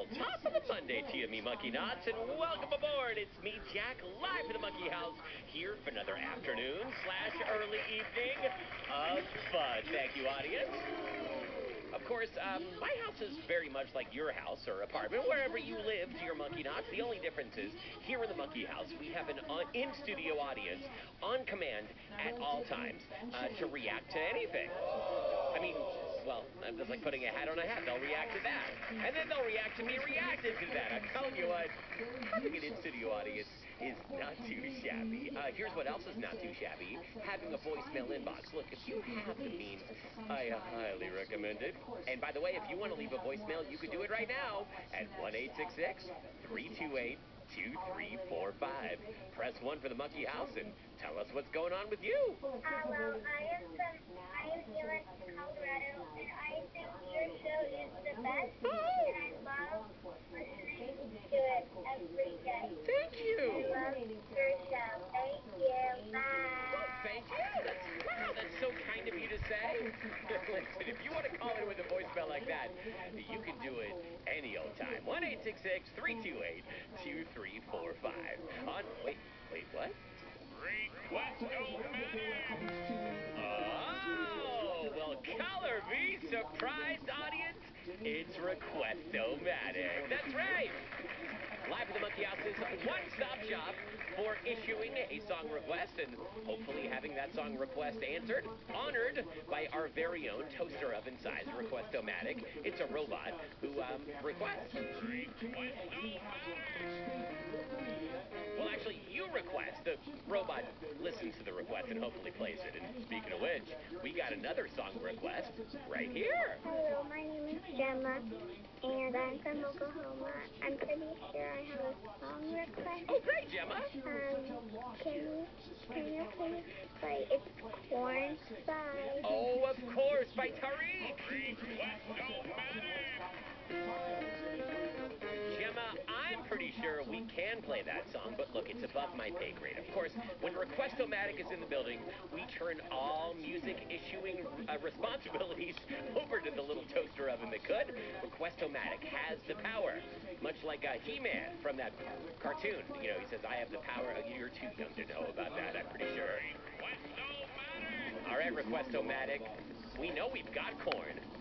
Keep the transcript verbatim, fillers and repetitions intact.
Well, top of the Monday to you, me monkey knots, and welcome aboard. It's me, Jack, live at the Monkey House, here for another afternoon slash early evening of fun. Thank you, audience. Of course, um, my house is very much like your house or apartment, wherever you live, to your monkey knots. The only difference is, here in the Monkey House, we have an uh, in-studio audience on command at all times uh, to react to anything. I mean, well, I'm just like putting a hat on a hat. They'll react to that. And then they'll react to me reacting to that. I'm telling you what, having an in-studio audience is not too shabby. Uh, here's what else is not too shabby. Having a voicemail inbox. Look, if you have the means, I highly recommend it. And by the way, if you want to leave a voicemail, you can do it right now at one eight six six, three two eight, two three four five. Press one for the Monkey House and tell us what's going on with you. Uh, well, I am from, I am Dylan from Colorado, and I think your show is the best, and I love listening to it every day. Thank you. I love your show. Thank you. Bye. Well, thank you. That's, wow, that's so kind of you to say. Listen, if you want to call in with a voicemail like that, you can do it any old time. one eight six six, three two eight, two three four five. On, wait, wait, what? Request-O-Matic! Oh, well, color me surprised, audience. It's Request-O-Matic. That's right. Live at the Monkey House's one-stop shop for issuing a song request and hopefully having that song request answered, honored by our very own toaster oven-sized Request-O-Matic. It's a robot who um, requests. Well, actually, you request. The robot listens to the request and hopefully plays it. And speaking of which, we got another song request right here. Hello, my name is Gemma, and I'm from Oklahoma. I'm pretty sure I have a song request. Oh, great, Gemma. Um, can you, can you please play It's Corn by... Oh, of course, by Tariq. Gemma, I'm pretty sure we can play that song, but look, it's above my pay grade. Of course, when Request-O-Matic is in the building, we turn all music issuing uh, responsibilities over to the little toaster oven that could. Request-O-Matic has the power, much like uh, He-Man from that cartoon. You know, he says, I have the power. Oh, you're too young to know about that, I'm pretty sure. All right, Request-O-Matic, we know we've got corn.